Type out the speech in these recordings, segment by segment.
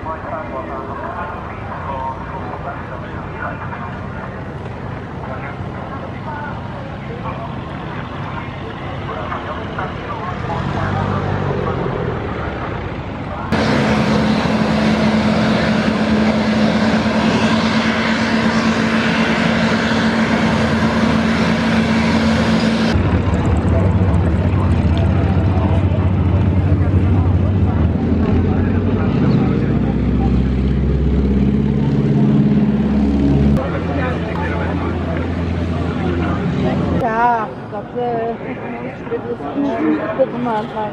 Ja, dat is een maand, maar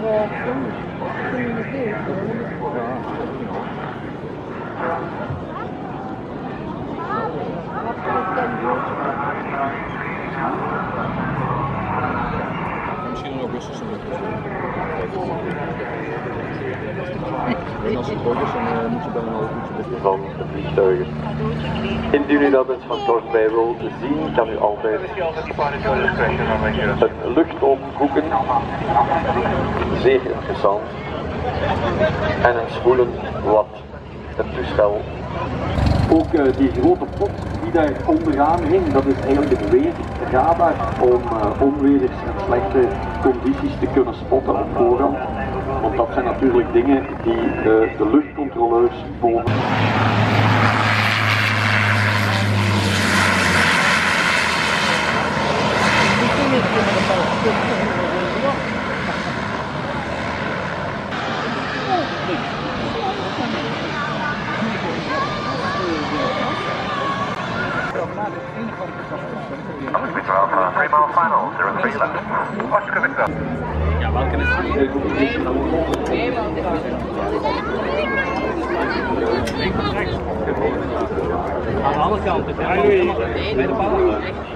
misschien in augustus een en als het droog is, dan moet je bijna een half uurtje van vliegtuigen. Indien u dat eens van kortbij wilt zien, kan u altijd een lucht opzoeken, zeer interessant, en eens voelen wat het toestel. Ook die grote pot die daar onderaan hing, dat is eigenlijk een weerradar om onweers en slechte condities te kunnen spotten op voorhand. Want dat zijn natuurlijk dingen die de luchtcontroleurs boven. Ja, welke is het? Aan alle kanten, bij de ballen.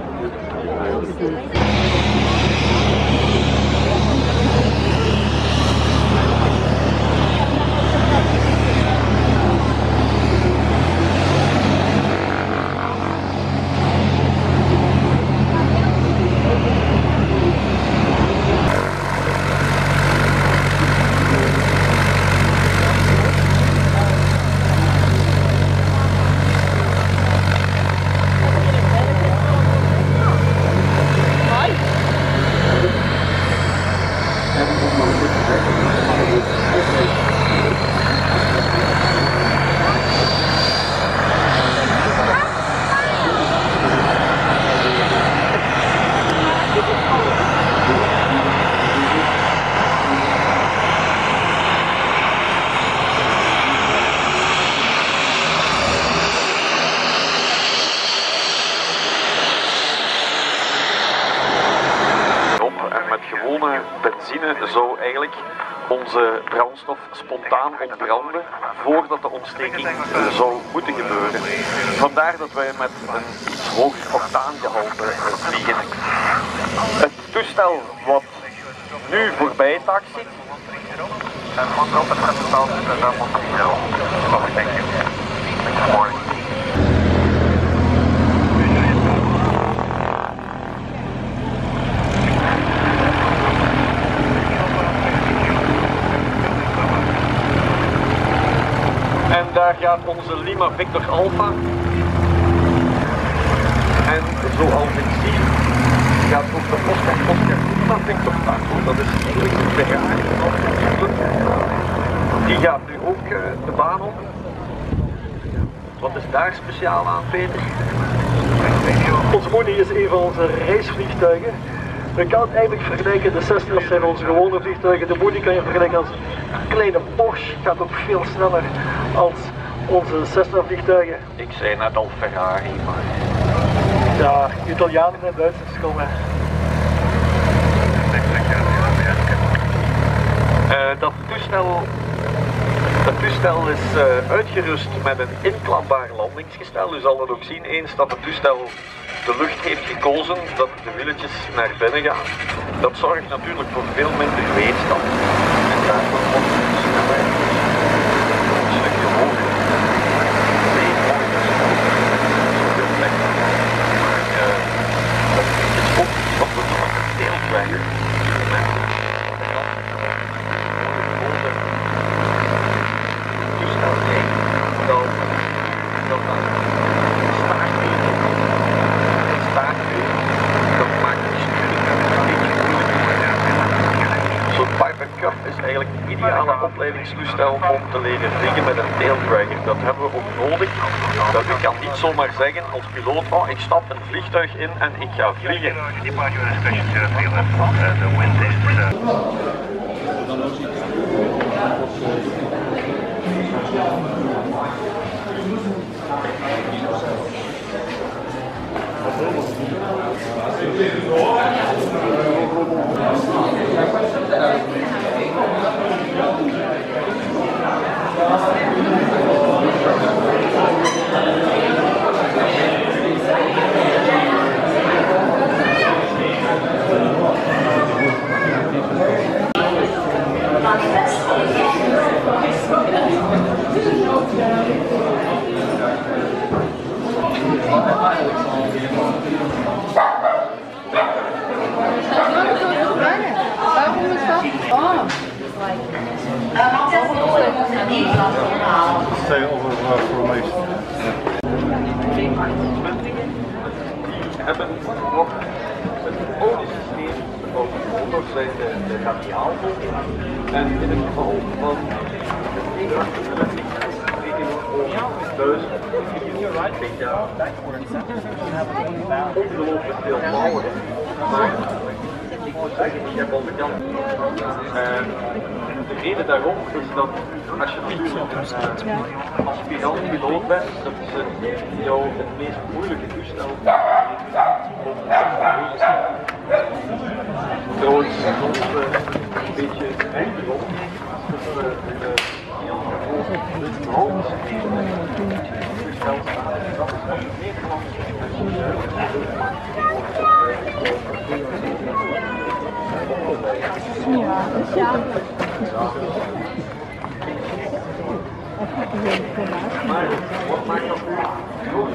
Gewone benzine zou eigenlijk onze brandstof spontaan ontbranden voordat de ontsteking zou moeten gebeuren. Vandaar dat wij met een iets hoger octaangehalte vliegen. Het toestel wat nu voorbij taxiet. En daar gaat onze Lima Victor Alpha. En zoals ik zie, gaat ook de Oscar Lima Victor Tango. Dat is eigenlijk een Ferrari. Die gaat nu ook de baan op. Wat is daar speciaal aan, Peter? Onze Mooney is een van onze reisvliegtuigen. Je kan het eigenlijk vergelijken, de Cessna's zijn onze gewone vliegtuigen. De Mooney kan je vergelijken als een kleine Porsche, gaat ook veel sneller als onze Cessna vliegtuigen. Ik zei net al Ferrari, maar... Ja, Italianen en Duitsers komen. Dat toestel is uitgerust met een inklapbaar landingsgestel. U zal dat ook zien eens dat het toestel de lucht heeft gekozen, dat de wieltjes naar binnen gaan. Dat zorgt natuurlijk voor veel minder weerstand. En daarvoor wordt het snelheid een stukje hoger. Nee, mooi, dat is zoveel plekken. Maar dat is ook iets wat we nog verdeeld krijgen. Toestel 1. ideale opleidingstoestel om te leren vliegen met een taildragger. Dat hebben we ook nodig. Dat u kan niet zomaar zeggen als piloot, oh, ik stap een vliegtuig in en ik ga vliegen. We hebben nog het oliesysteem over de motor zijn de radiaalmotor. En in het geval van de ongelooflijk veel power. Maar ik moet zeggen, ik heb al bekend. De reden daarom is dat als je natuurlijk een aspirant piloot bent, dat ze jou het meest moeilijke toestel trouwens soms een beetje rijkdom tussen de hoofd toestel staan. Dat is wat in Nederland maar wat maakt dat nu?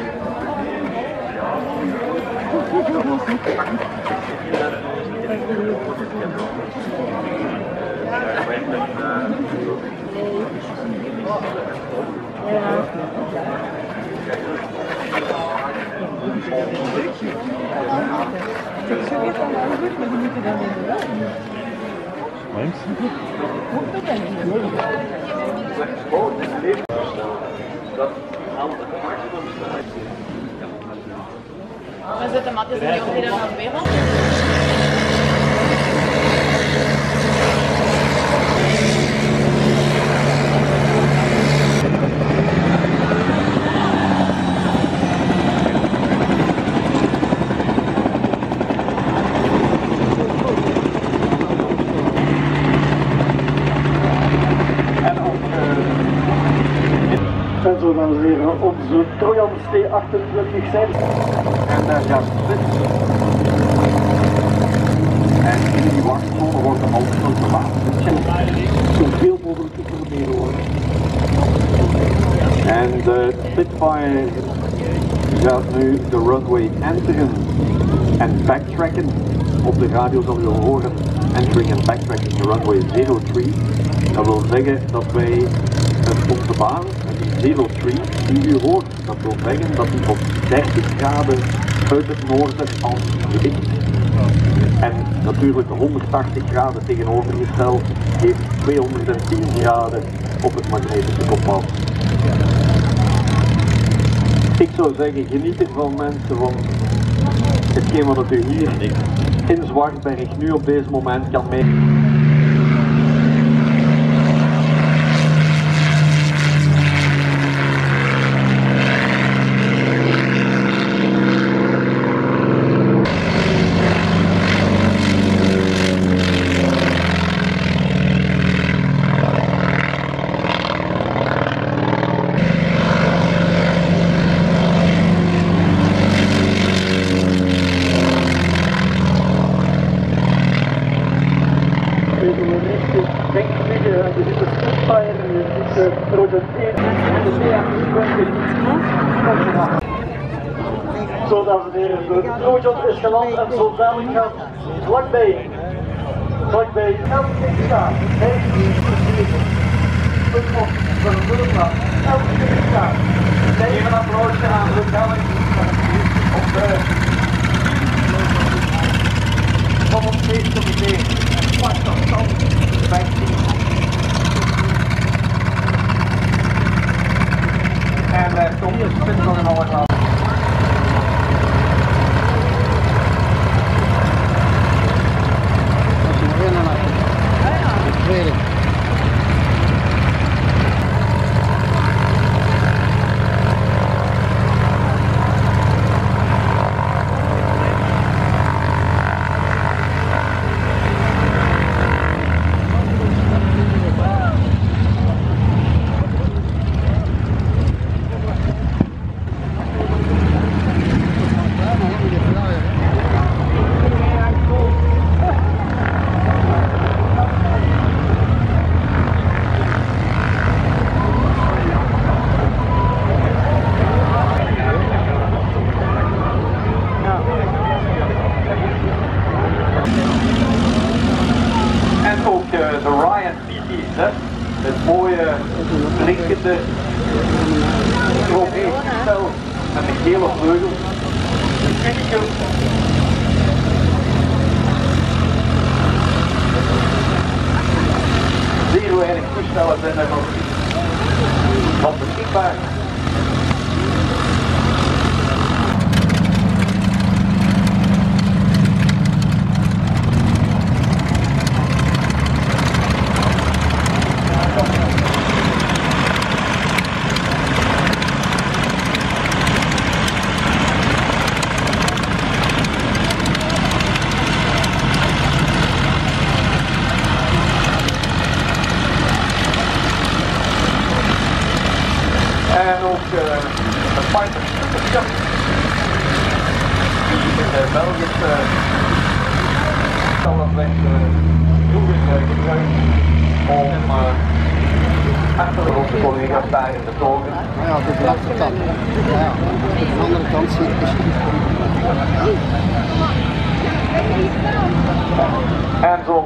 Was het de matjes en die dan nog weer van? En zo dames en heren, onze Trojans T28 zijn. En daar gaat het. En in die wachtzone wordt de auto verlaten. Zoveel mogelijk te proberen worden. En de Spitfire gaat nu de runway enteren en backtracken. Op de radio zal u al horen entering en backtracking the runway 03. Dat wil zeggen dat wij op de baan, die 03 die u hoort, dat wil zeggen dat die op 30 graden uit het noorden als gewicht. En natuurlijk 180 graden tegenovergesteld heeft 210 graden op het magnetische kompas. Ik zou zeggen, geniet ervan mensen, want hetgeen wat u hier in Zwartberg nu op deze moment kan mee. Zo dames en heren, de Trojan is geland en zo dadelijk gaat vlakbij elke staan. Van de Bullenplaats, elke staan. Even een applausje aan de Belg op de feestcomité. Startafstand 15. En Tom is 20,5 graden. En ook de Ryan PT6, het mooie blinkende stroomstel met een gele vleugel. Unicum. Zeer weinig toestellen zijn er nog van beschikbaar. En ook de Fighter Supercup, die in de Belgische stallenweg vroeger gebruikt om achter onze collega's daar in de togen. Ja, de laatste kant. Ja, aan de andere kant zie ik de En zoals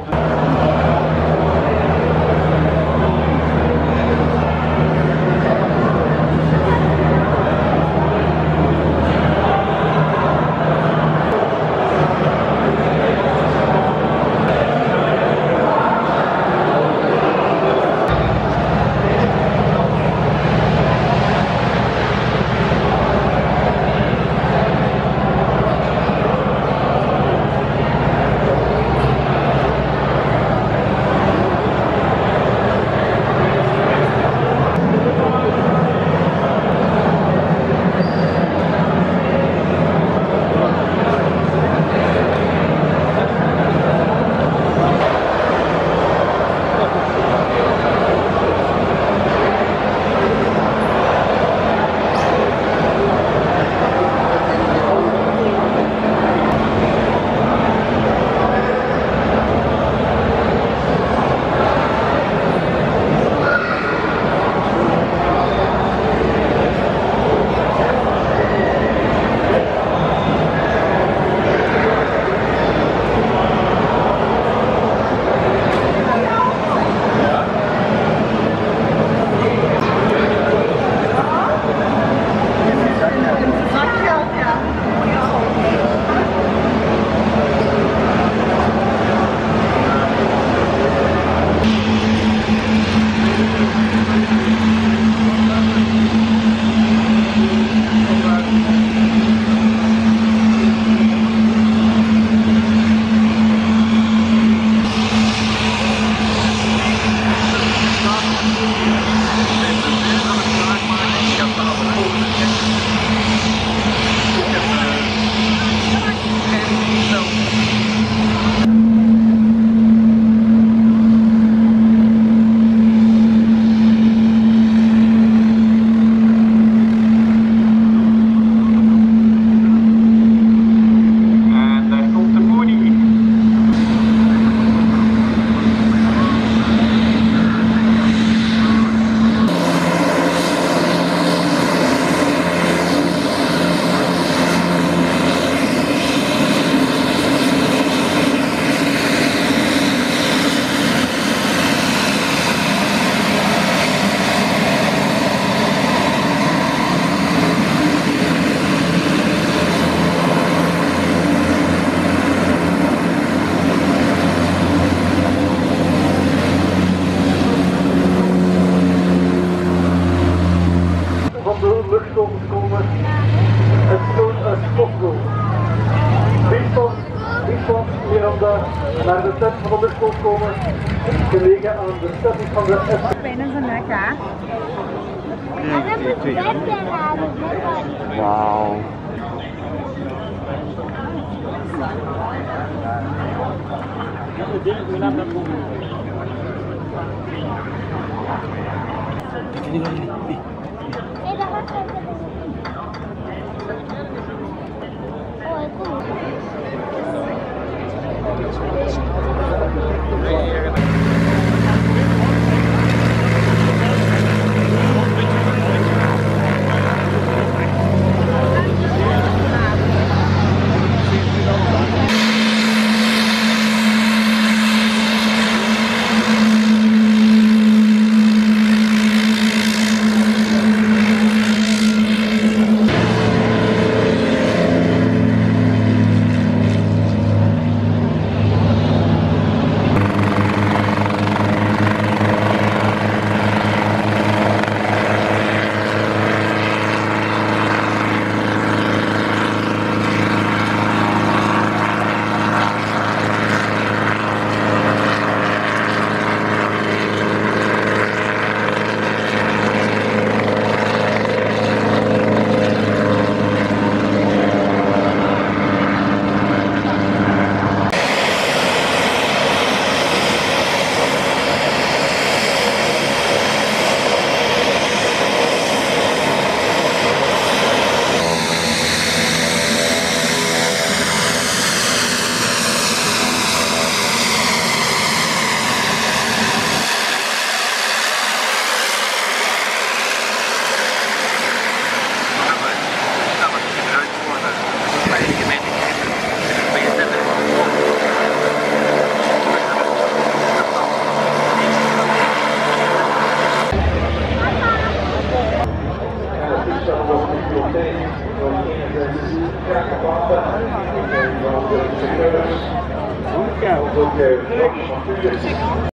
onderschoven te komen. Het stoot uit Skopgo. Biesland, Miranda, naar de tent van onderschoven komen. Gelegen aan de setting van de S. Bijna zijn nek, hè? Wauw.